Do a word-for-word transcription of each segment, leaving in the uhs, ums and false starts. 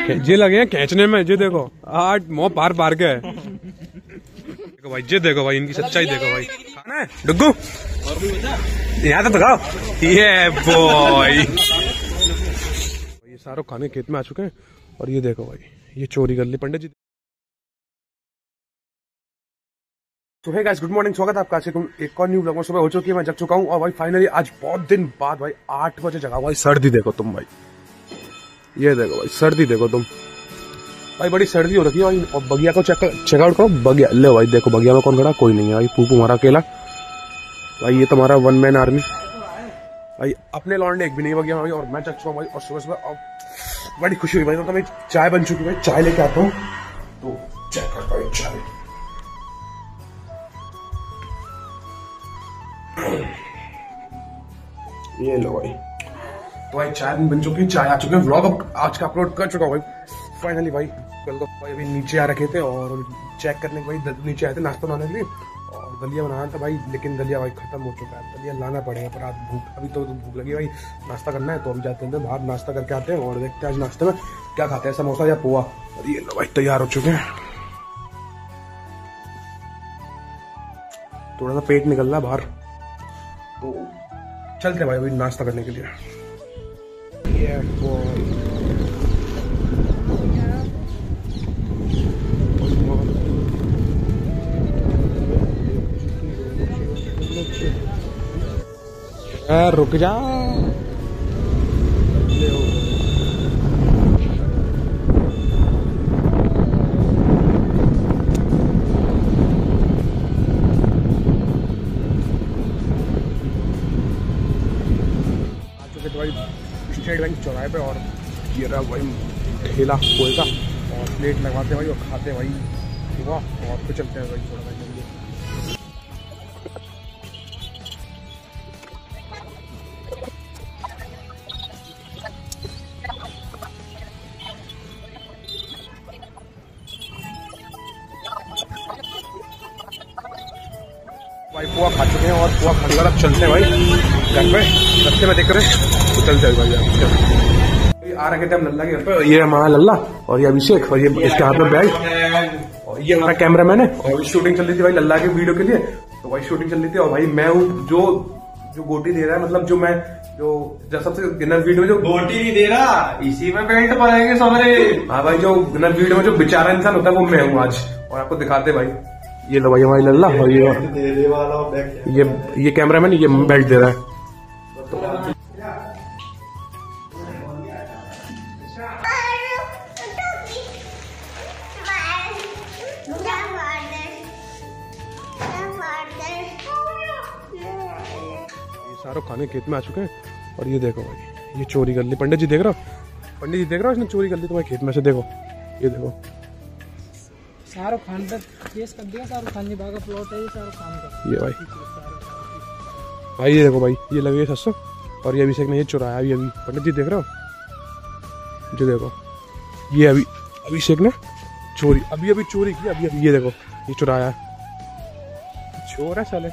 ये लगे हैं खींचने में, ये देखो आठ मोह पार पार के है। देखो भाई, ये देखो भाई, इनकी सच्चाई देखो भाई। खाना है डुग्गू, यहाँ तो दिखाओ। ये बॉय, ये सारे खाने खेत में आ चुके हैं। और ये देखो भाई, ये चोरी कर ली पंडित जी। तो है गाइस, गुड मॉर्निंग, स्वागत है आपका एक और न्यू ब्लॉग में। सुबह हो चुकी है, मैं जग चुका हूँ और भाई फाइनली आज बहुत दिन बाद भाई आठ बजे जगा। भाई सर्दी देखो तुम भाई, ये देखो भाई सर्दी देखो तुम भाई, बड़ी सर्दी हो रखी है भाई। और बगिया को चेक चेकआउट करो, बगिया ले भाई, देखो बगिया में कौन खड़ा, कोई नहीं है भाई, पूपू हमारा अकेला भाई। ये तुम्हारा वन मैन आर्मी भाई, अपने लौंडे एक भी नहीं बगिया भाई। और मैं जग चुका हूँ भाई, और सुबह सुबह बड़ी खुशी हुई भाई। तो भाई चाय बन चुकी है भाई, चाय लेके आता हूँ तो चेक कर भाई चाय। ये लो भाई, तो भाई चाय बन चुकी है, चाय आ चुके हैं। व्लॉग आज का अपलोड कर चुका हूँ भाई फाइनली भाई। कल तो भाई अभी नीचे आ रखे थे और चेक करने के भाई नीचे आए थे नाश्ता बनाने के लिए, और दलिया बनाना था भाई, लेकिन दलिया भाई खत्म हो चुका है। दलिया लाना पड़ेगा, पर आज भूख अभी तो भूख लगी भाई, नाश्ता करना है। तो अभी जाते हैं बाहर, नाश्ता करके आते हैं और देखते हैं आज नाश्ते में क्या खाते हैं, समोसा या पोहा। और ये लो भाई तैयार हो चुके हैं। थोड़ा सा पेट निकल रहा है बाहर, तो चलते भाई अभी नाश्ता करने के लिए। ये रुक जा, भाई स्टेट बैंक चौराहे पे। और ये रहा भाई ठेला पोहे का, और प्लेट लगवाते भाई और खाते भाई सुबह, और फिर चलते हैं भाई थोड़ा भाई जल्दी। भाई पोहा खा चुके हैं और पोहा खाने के बाद चलते हैं भाई घर पे। रस्ते में देख रहे तो चल जाए भाई यार। आ रखे थे हम लल्ला के घर पे, ये हमारा लल्ला और ये अभिषेक, और ये इसके हाथ में बैग, और ये हमारा कैमरामैन है। और शूटिंग चल रही थी भाई लल्ला के वीडियो के लिए, तो भाई शूटिंग चल रही थी। और भाई मैं हूँ जो जो गोटी दे रहा है, मतलब जो मैं जो सबसे गिनर वीडियो में जो गोटी नहीं दे रहा, इसी में पेंट पाएंगे सारे। हाँ भाई, जो गिनर वीडियो में जो बेचारा इंसान होता है वो मैं हूँ आज, और आपको दिखाते भाई। ये लो भाई हमारी लल्ला, और ये दे वाला ये ये कैमरामैन, ये बेल्ट दे रहा है। सारे खाने खेत में आ चुके हैं। और ये देखो भाई, ये चोरी कर ली पंडित जी, देख रहा हो पंडित जी देख रहा हो, इसने चोरी कर ली तुम्हारे खेत में से। देखो ये देखो, शाहरुख खान पर केस कर दिया, शाहरुख खान जी बागा प्लॉट है ये शाहरुख खान का। ये भाई भाई ये देखो भाई, ये लगे सस्ता। और ये अभिषेक ने ये चुराया अभी अभी, पंडित जी देख रहे हो, जो देखो ये अभी अभिषेक ने चोरी अभी अभी चोरी की अभी अभी, ये देखो ये चुराया, चोर है साले।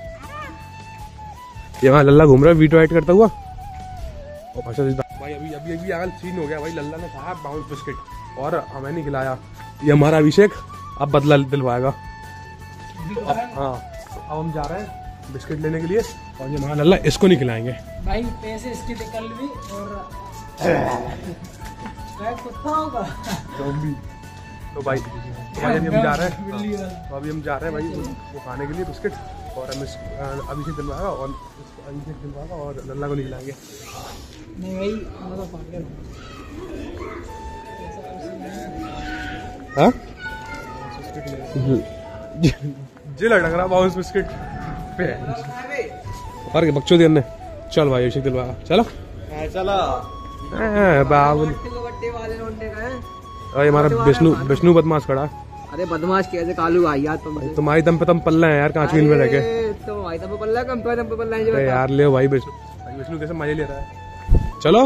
ये वहाँ लल्ला घूम रहा है वीडियो एडिट करता हुआ। और भाई अभी अभी अभी आगे सीन हो गया भाई, लल्ला ने कहा बाउंस बिस्किट और हमें नहीं खिलाया। ये हमारा अभिषेक अब बदला दिलवाएगा। हाँ अब हम जा रहे हैं बिस्किट लेने के लिए, और ये हमारा लल्ला इसको नहीं खिलाएंगे भाई। पैसे इसके निकल भी और कुत्ता होगा तो भाई तो भाई अभी हम जा रहे हैं, तो अभी हम जा रहे हैं भाई वो खाने के लिए बिस्किट। और हम अभिषेक दिलवाएगा और अभिषेक दिलवाएगा और लल्ला को नहीं खिलाएंगे। नहीं भाई मैं तो पागल हूँ। हाँ जी लग रहा बाउंस बिस्किट पे और क्या बक्चो दिया ने। चल भाई अभिषेक दिलवाएगा, चलो चलो बाबुल। और हमारा विष्णु विष्णु बदमाश खड़ा। अरे बदमाश कैसे कालू भाई यार, तुम तुम्हारी दम पे तुम पल्ला है यार, कांचवीन में रह के तुम्हारी दम पे पल्ला कम, तुम्हारे दम पे पल्ला है यार। ले भाई विष्णु विष्णु कैसे मजे ले रहा है। चलो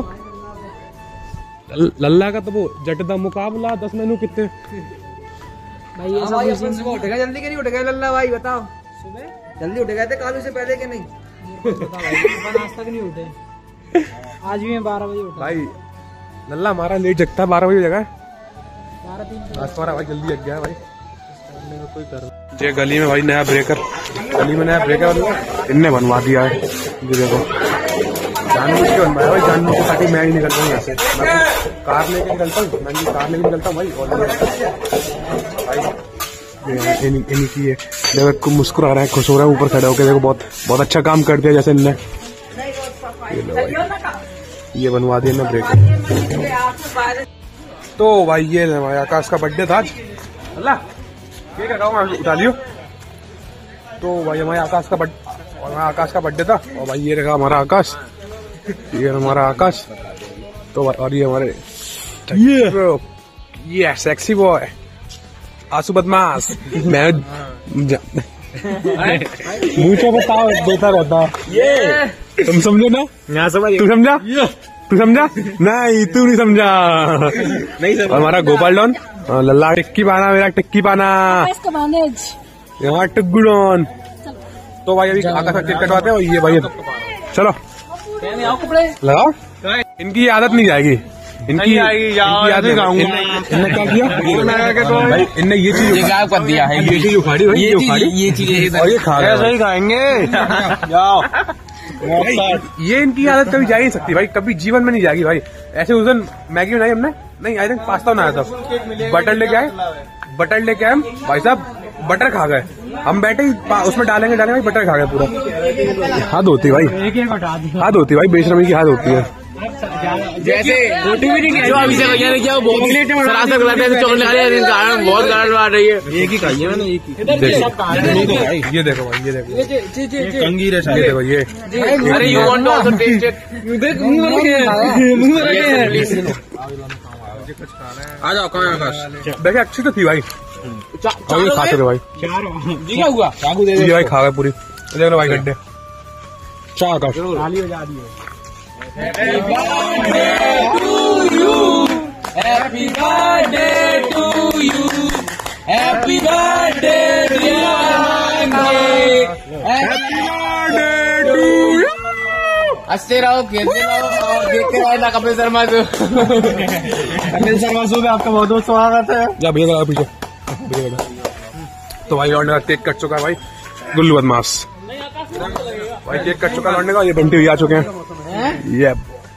लल्ला का तो वो जटदा मुकाबला, दस मेनू कितने भाई। ये सब सुबह उठेगा जल्दी के नहीं उठेगा लल्ला भाई, बताओ सुबह जल्दी उठ गए थे कालू से पहले के नहीं? आज तक नहीं उठे, आज भी मैं बारह बजे उठा भाई। लल्ला हमारा लेट जगता है, बारह बजे जगह बारह तीन आज तुम्हारा भाई जल्दी जग गया है भाई। ये गली में भाई नया ब्रेकर, गली में नया ब्रेकर इनने बनवा दिया है। ये देखो जानबूझ के बनवाया भाई, जानबूझ के ताकि मैं ही निकलता हूँ यहाँ से। मैं कार लेके निकलता हूँ, मैं कार लेके निकलता हूँ भाई। और भाई इन्हीं की है, देखो मुस्कुरा रहा है, खुश हो रहा है ऊपर खड़े होकर। देखो बहुत बहुत अच्छा काम कर दिया जैसे इनने। ये लो भाई, ये बनवा दिया ना ब्रेकर। तो भाई ये भाई आकाश का बर्थडे था आज। अल्लाह ठीक है उठा लियो। तो भाई हमारे आकाश का बर्थडे, और हमारा आकाश का बर्थडे था। और भाई ये रखा हमारा आकाश, ये हमारा आकाश। तो और ये हमारे ये ये सेक्सी बॉय आंसू बदमाश। मैं मुझे बताओ देता रहता ये, तुम समझो ना? यहाँ समझ, तू समझा? तू समझा? नहीं तू नहीं समझा। नहीं समझा। हमारा गोपाल डॉन लल्ला टिक्की पाना, मेरा टिक्की पाना यहाँ टिक्गू डॉन। तो भाई अभी आकाश का केक कटवाते हैं। और ये भाई चलो लगाओ, इनकी आदत नहीं जाएगी, इनकी आएगी याद गाऊंगा। इनने क्या किया भाई, इनने ये चीज कर दिया है, ये चीज उखाड़ी भाई, ये उखाड़ी, ये चीज और ये खा रहे खाएंगे। जाओ ये इनकी आदत कभी जा ही नहीं सकती भाई, कभी जीवन में नहीं जाएगी भाई। ऐसे उस दिन मैगी बनाई हमने, नहीं आई थिंक पास्ता बनाया था, बटर लेके आए, बटर लेके आए हम भाई साहब, बटर खा गए। हम बैठे ही उसमें डालेंगे डालेंगे भाई, बटर खा गए पूरा। हाथ होती भाई, हाथ होती भाई, बेशरमी की हाथ होती है। जैसे रोटी भी नहीं जो अभी से भैया ने किया, बहुत सरासर गलत है। चॉकलेट खा रहे हैं, बहुत गलत बात रही है। एक ही खाइए मैंने, एक ही। देखो ये देखो भाई, ये देखो कंगीर है, ये देखो ये। अरे you want to also taste it? आ जाओ कहाँ आकाश। देखे अच्छी तो थी भाई, खाते थे भाई। क्या हुआ? चाकू दे भाई, खा गए पूरी। देख लो भाई गड्ढे। चाह आकाश Happy birthday to you. Happy birthday to you. Happy birthday dear Monday. Happy birthday to you. हंसते रहो, खेलते रहो और देखते रहो ना कपिल शर्मा को। कपिल शर्मा शो में आपका बहुत बहुत स्वागत है। जा भैया पीछे। तो भाई लौंडे का केक कट चुका है भाई, गुल्लू बदमाश भाई केक कट चुका है लौंडे का। ये बंटी भी आ चुके हैं। ये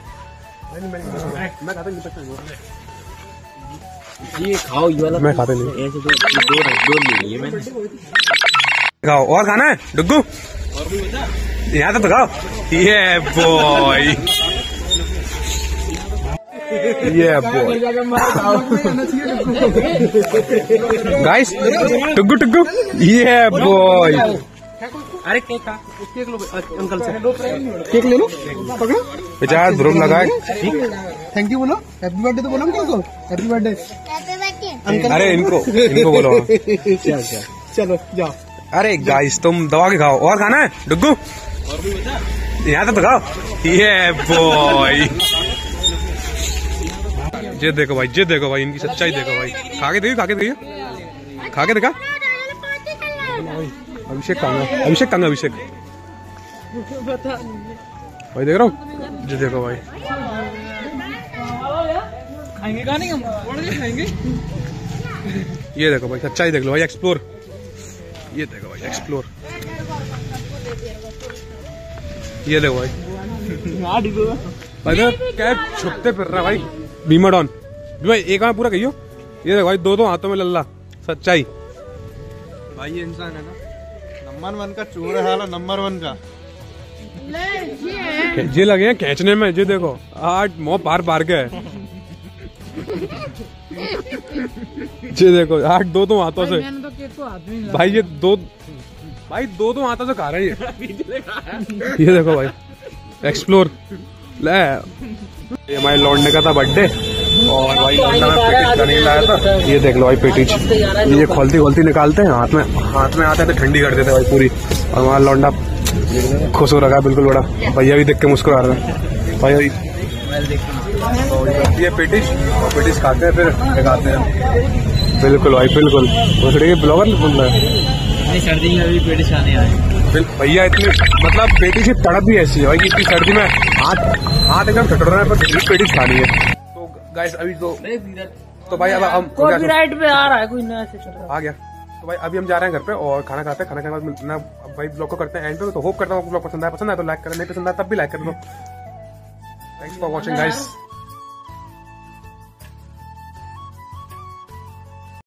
ये खाओ, ये वाला मैं खाते नहीं, ऐसे तो दो दो ले लिए मैंने। खाओ और खाना है डुग्गू, यहाँ तो खाओ। ये बॉय, ये बॉय गाइस, टुग्गू टुग्गू, ये बॉय। अरे केक का केक लो अंकल से, केक ले लो, पकड़ो बेचारा ध्रुव लगाए। थैंक यू बोलो, हैप्पी बर्थडे तो बोलो अंकल को, हैप्पी बर्थडे अंकल। अरे इनको इनको बोलो। चलो जाओ। अरे गाइस तुम दबा के खाओ, और खाना है डुग्गू, यहाँ तो खाओ। ये बॉय, ये देखो भाई, ये देखो भाई, इनकी सच्चाई देखो भाई। खा के देखिए, खा के देखिए, खा के देखा। अभिषेक खाऊंगा, अभिषेक खाऊंगा, अभिषेक भाई देख रहा हूँ। जो देखो भाई, खाएंगे का नहीं हम, खाएंगे। ये देखो भाई, सच्चाई देख लो भाई, एक्सप्लोर। ये देखो भाई, एक्सप्लोर। ये देखो भाई, भाई क्या छुपते फिर रहा भाई, भीमा डॉन भाई। एक हाथ पूरा कहियो। ये देखो भाई, दो दो हाथों में लल्ला, सच्चाई भाई ये इंसान है ना, नंबर वन का चोर है, नंबर वन का। ये लगे हैं खींचने में। ये देखो आठ मोह पार पार के है। ये देखो आठ दो दो हाथों से भाई, ये दो भाई दो दो हाथों से खा रहे हैं ये। ये देखो भाई, एक्सप्लोर। ले ये हमारे लौंडे का था बर्थडे, और भाई लौंडा में पेटीज का नहीं लाया था। ये देख लो भाई पेटीज, ये खोलती खोलती निकालते हैं, हाथ में हाथ में आते थे, ठंडी कर देते भाई पूरी। और हमारा लौंडा खुश हो रखा है बिल्कुल बड़ा। भैया भी देख के मुस्कुरा रहे हैं भैया। ये पेटीज, और पेटीज खाते हैं फिर दिखाते हैं। बिल्कुल भाई बिल्कुल, दूसरे के ब्लॉगर बोल रहे हैं। सर्दी में भी पेटीज खाने आए भैया। इतनी मतलब पेटीज की तड़प भी ऐसी है भाई कि इतनी सर्दी में हाथ हाथ एकदम ठटोरना है, पर पेटीज खानी है। तो गाइस अभी तो तो भाई अब हम कॉपीराइट पे आ रहा है कोई नया से चल रहा है। आ गया। तो भाई अभी हम जा रहे हैं घर पे और खाना खाते हैं। खाना खाने के बाद ना भाई ब्लॉग को करते हैं एंड पे। तो होप करता हूँ ब्लॉग पसंद आया पसंद आया तो लाइक करें, नहीं पसंद आया तब भी लाइक कर दो। Thanks for watching guys.